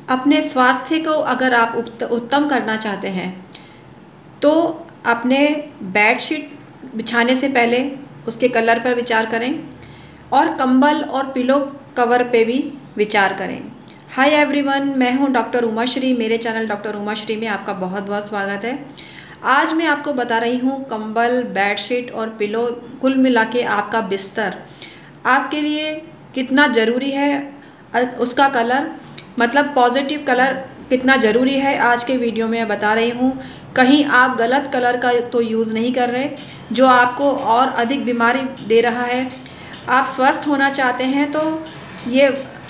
अपने स्वास्थ्य को अगर आप उत्तम करना चाहते हैं तो अपने बेडशीट बिछाने से पहले उसके कलर पर विचार करें और कंबल और पिलो कवर पे भी विचार करें। हाय एवरीवन, मैं हूं डॉक्टर उमा श्री। मेरे चैनल डॉक्टर उमा श्री में आपका बहुत बहुत स्वागत है। आज मैं आपको बता रही हूं कंबल, बेडशीट और पिलो, कुल मिला के आपका बिस्तर आपके लिए कितना ज़रूरी है। उसका कलर मतलब पॉजिटिव कलर कितना ज़रूरी है, आज के वीडियो में बता रही हूँ। कहीं आप गलत कलर का तो यूज़ नहीं कर रहे जो आपको और अधिक बीमारी दे रहा है। आप स्वस्थ होना चाहते हैं तो ये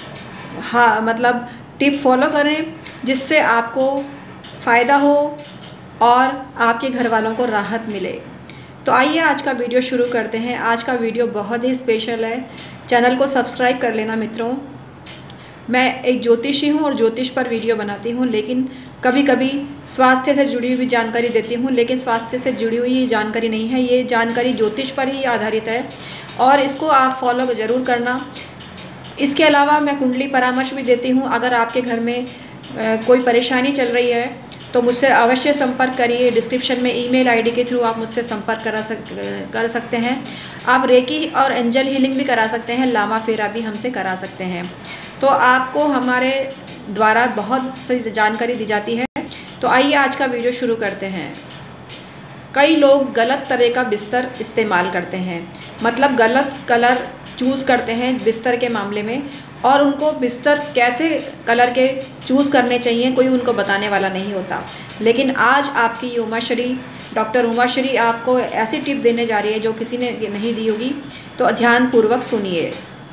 मतलब टिप फॉलो करें जिससे आपको फ़ायदा हो और आपके घर वालों को राहत मिले। तो आइए आज का वीडियो शुरू करते हैं। आज का वीडियो बहुत ही स्पेशल है। चैनल को सब्सक्राइब कर लेना मित्रों। मैं एक ज्योतिषी हूँ और ज्योतिष पर वीडियो बनाती हूँ, लेकिन कभी कभी स्वास्थ्य से जुड़ी हुई जानकारी देती हूँ, लेकिन स्वास्थ्य से जुड़ी हुई जानकारी नहीं है, ये जानकारी ज्योतिष पर ही आधारित है और इसको आप फॉलो ज़रूर करना। इसके अलावा मैं कुंडली परामर्श भी देती हूँ। अगर आपके घर में कोई परेशानी चल रही है तो मुझसे अवश्य संपर्क करिए। डिस्क्रिप्शन में ईमेल आईडी के थ्रू आप मुझसे संपर्क कर सकते हैं। आप रेकी और एंजल हीलिंग भी करा सकते हैं, लामा फेरा भी हमसे करा सकते हैं। तो आपको हमारे द्वारा बहुत सी जानकारी दी जाती है। तो आइए आज का वीडियो शुरू करते हैं। कई लोग गलत तरह का बिस्तर इस्तेमाल करते हैं, मतलब गलत कलर चूज़ करते हैं बिस्तर के मामले में, और उनको बिस्तर कैसे कलर के चूज़ करने चाहिए कोई उनको बताने वाला नहीं होता। लेकिन आज आपकी उमाश्री डॉक्टर उमाश्री आपको ऐसी टिप देने जा रही है जो किसी ने नहीं दी होगी, तो ध्यानपूर्वक सुनिए।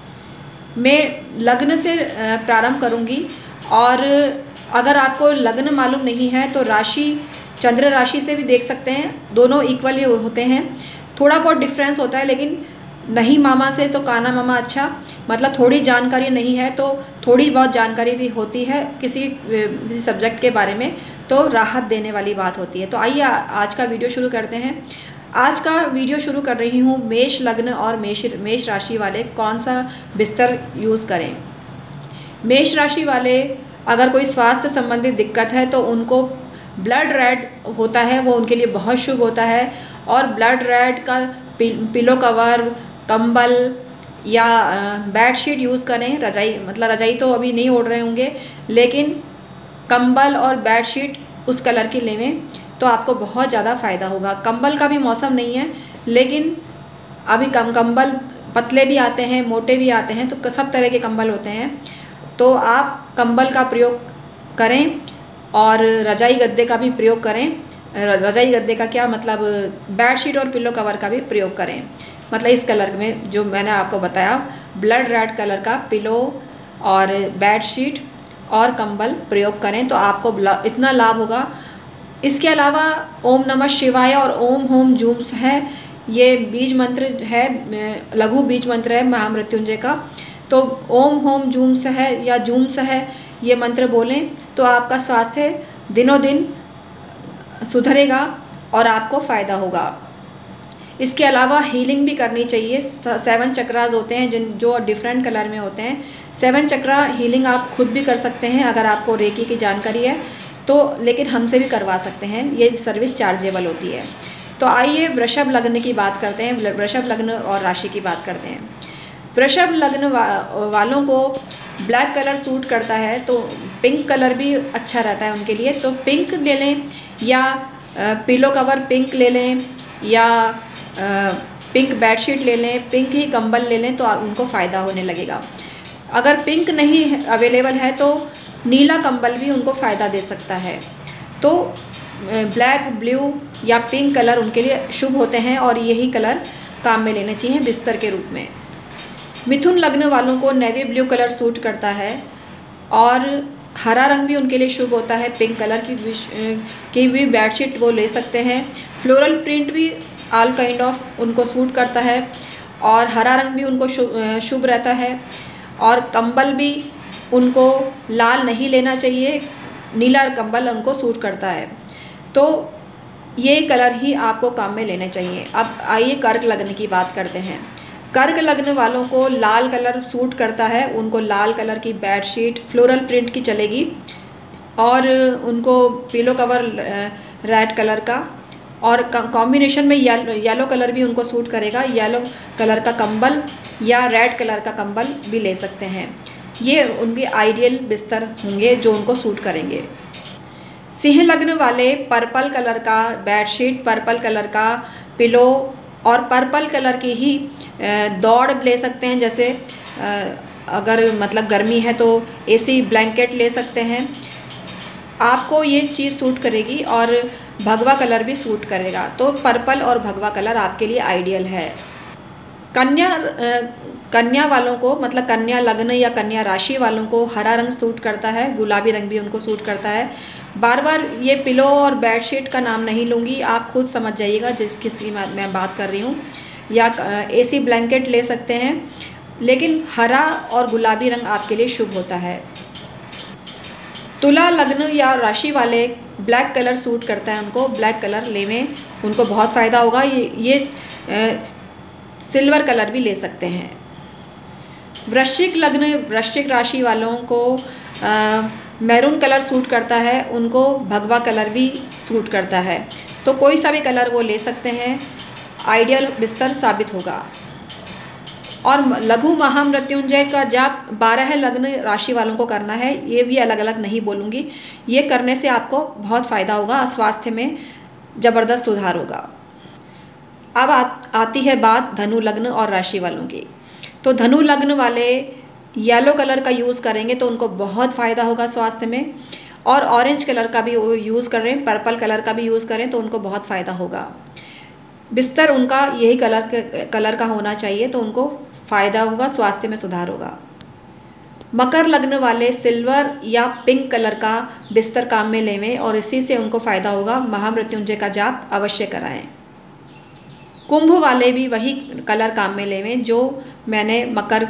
मैं लग्न से प्रारंभ करूंगी और अगर आपको लग्न मालूम नहीं है तो राशि, चंद्र राशि से भी देख सकते हैं। दोनों इक्वली होते हैं, थोड़ा बहुत डिफरेंस होता है, लेकिन नहीं मामा से तो काना मामा अच्छा। मतलब थोड़ी जानकारी नहीं है तो थोड़ी बहुत जानकारी भी होती है किसी सब्जेक्ट के बारे में, तो राहत देने वाली बात होती है। तो आइए आज का वीडियो शुरू करते हैं। आज का वीडियो शुरू कर रही हूँ मेष लग्न और मेष राशि वाले कौन सा बिस्तर यूज़ करें। मेष राशि वाले अगर कोई स्वास्थ्य संबंधित दिक्कत है तो उनको ब्लड रेड होता है, वो उनके लिए बहुत शुभ होता है। और ब्लड रेड का पिलो कवर, कंबल या बेडशीट यूज़ करें। रजाई, मतलब रजाई तो अभी नहीं ओढ़ रहे होंगे, लेकिन कंबल और बेडशीट उस कलर की लेवें तो आपको बहुत ज़्यादा फ़ायदा होगा। कंबल का भी मौसम नहीं है, लेकिन अभी कंबल पतले भी आते हैं, मोटे भी आते हैं, तो सब तरह के कंबल होते हैं। तो आप कंबल का प्रयोग करें और रजाई गद्दे का भी प्रयोग करें। रजाई गद्दे का क्या मतलब, बेडशीट और पिलो कवर का भी प्रयोग करें। मतलब इस कलर में जो मैंने आपको बताया, ब्लड रेड कलर का पिलो और बेडशीट और कंबल प्रयोग करें तो आपको इतना लाभ होगा। इसके अलावा ओम नमः शिवाय और ओम होम जूम्स है, ये बीज मंत्र है, लघु बीज मंत्र है महामृत्युंजय का। तो ओम होम जूम्स है या जूम्स है, ये मंत्र बोलें तो आपका स्वास्थ्य दिनों दिन सुधरेगा और आपको फ़ायदा होगा। इसके अलावा हीलिंग भी करनी चाहिए। 7 चक्रास होते हैं जो डिफरेंट कलर में होते हैं। 7 चक्रा हीलिंग आप खुद भी कर सकते हैं अगर आपको रेकी की जानकारी है तो, लेकिन हमसे भी करवा सकते हैं। ये सर्विस चार्जेबल होती है। तो आइए वृषभ लग्न की बात करते हैं, वृषभ लग्न और राशि की बात करते हैं। वृषभ लग्न वालों को ब्लैक कलर सूट करता है तो पिंक कलर भी अच्छा रहता है उनके लिए। तो पिंक ले लें या पिलो कवर पिंक ले लें या पिंक बेडशीट ले लें, पिंक ही कंबल ले लें तो उनको फ़ायदा होने लगेगा। अगर पिंक नहीं अवेलेबल है तो नीला कंबल भी उनको फ़ायदा दे सकता है। तो ब्लैक, ब्लू या पिंक कलर उनके लिए शुभ होते हैं और यही कलर काम में लेने चाहिए बिस्तर के रूप में। मिथुन लग्न वालों को नेवी ब्लू कलर सूट करता है और हरा रंग भी उनके लिए शुभ होता है। पिंक कलर की भी बेडशीट वो ले सकते हैं। फ्लोरल प्रिंट भी ऑल काइंड ऑफ उनको सूट करता है और हरा रंग भी उनको शुभ रहता है। और कंबल भी उनको लाल नहीं लेना चाहिए, नीला कंबल उनको सूट करता है। तो ये कलर ही आपको काम में लेने चाहिए। अब आइए कर्क लग्न की बात करते हैं। कर्क लग्न वालों को लाल कलर सूट करता है, उनको लाल कलर की बेडशीट फ्लोरल प्रिंट की चलेगी, और उनको पिलो कवर रेड कलर का, और कॉम्बिनेशन में येलो कलर भी उनको सूट करेगा। येलो कलर का कंबल या रेड कलर का कंबल भी ले सकते हैं। ये उनके आइडियल बिस्तर होंगे जो उनको सूट करेंगे। सिंह लग्न वाले पर्पल कलर का बेडशीट, पर्पल कलर का पिलो और पर्पल कलर की ही दौड़ ले सकते हैं। जैसे अगर मतलब गर्मी है तो एसी ब्लैंकेट ले सकते हैं। आपको ये चीज़ सूट करेगी और भगवा कलर भी सूट करेगा, तो पर्पल और भगवा कलर आपके लिए आइडियल है। कन्या वालों को मतलब कन्या लग्न या कन्या राशि वालों को हरा रंग सूट करता है, गुलाबी रंग भी उनको सूट करता है। बार बार ये पिलो और बेडशीट का नाम नहीं लूँगी, आप खुद समझ जाइएगा किसकी मैं बात कर रही हूँ। या एसी ब्लैंकेट ले सकते हैं, लेकिन हरा और गुलाबी रंग आपके लिए शुभ होता है। तुला लग्न या राशि वाले ब्लैक कलर सूट करता है, उनको ब्लैक कलर लेवें, उनको बहुत फ़ायदा होगा। ये सिल्वर कलर भी ले सकते हैं। वृश्चिक लग्न वृश्चिक राशि वालों को मैरून कलर सूट करता है, उनको भगवा कलर भी सूट करता है, तो कोई सा भी कलर वो ले सकते हैं, आइडियल बिस्तर साबित होगा। और लघु महामृत्युंजय का जाप 12 लग्न राशि वालों को करना है, ये भी अलग अलग नहीं बोलूँगी। ये करने से आपको बहुत फ़ायदा होगा, स्वास्थ्य में ज़बरदस्त सुधार होगा। अब आती है बात धनु लग्न और राशि वालों की। तो धनु लग्न वाले येलो कलर का यूज़ करेंगे तो उनको बहुत फ़ायदा होगा स्वास्थ्य में, और ऑरेंज कलर का भी यूज़ करें, पर्पल कलर का भी यूज़ करें तो उनको बहुत फ़ायदा होगा। बिस्तर उनका यही कलर का होना चाहिए, तो उनको फ़ायदा होगा, स्वास्थ्य में सुधार होगा। मकर लग्न वाले सिल्वर या पिंक कलर का बिस्तर काम में लेवें और इसी से उनको फ़ायदा होगा। महामृत्युंजय का जाप अवश्य कराएं। कुंभ वाले भी वही कलर काम में लेवें जो मैंने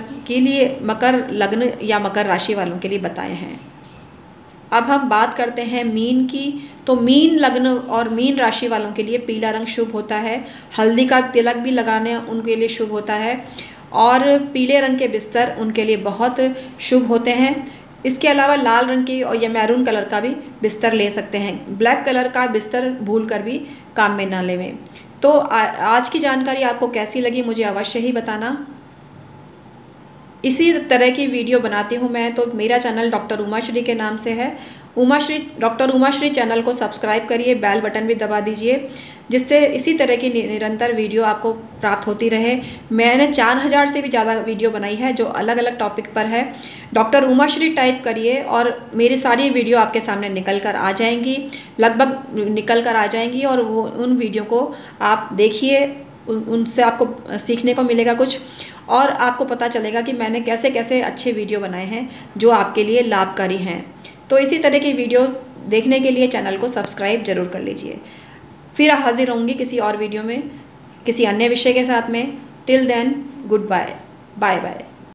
मकर लग्न या मकर राशि वालों के लिए बताए हैं। अब हम बात करते हैं मीन की। तो मीन लग्न और मीन राशि वालों के लिए पीला रंग शुभ होता है, हल्दी का तिलक भी लगाने उनके लिए शुभ होता है, और पीले रंग के बिस्तर उनके लिए बहुत शुभ होते हैं। इसके अलावा लाल रंग की और या मैरून कलर का भी बिस्तर ले सकते हैं। ब्लैक कलर का बिस्तर भूल कर भी काम में ना लेवें। तो आज की जानकारी आपको कैसी लगी मुझे अवश्य ही बताना। इसी तरह की वीडियो बनाती हूँ मैं, तो मेरा चैनल डॉक्टर उमाश्री के नाम से है। डॉक्टर उमाश्री चैनल को सब्सक्राइब करिए, बेल बटन भी दबा दीजिए, जिससे इसी तरह की निरंतर वीडियो आपको प्राप्त होती रहे। मैंने 4000 से भी ज़्यादा वीडियो बनाई है जो अलग अलग टॉपिक पर है। डॉक्टर उमाश्री टाइप करिए और मेरी सारी वीडियो आपके सामने निकल कर आ जाएंगी, लगभग निकल कर आ जाएंगी, और वो उन वीडियो को आप देखिए, उनसे आपको सीखने को मिलेगा कुछ, और आपको पता चलेगा कि मैंने कैसे कैसे अच्छे वीडियो बनाए हैं जो आपके लिए लाभकारी हैं। तो इसी तरह की वीडियो देखने के लिए चैनल को सब्सक्राइब जरूर कर लीजिए। फिर हाजिर होंगी किसी और वीडियो में किसी अन्य विषय के साथ में। Till then goodbye, bye bye.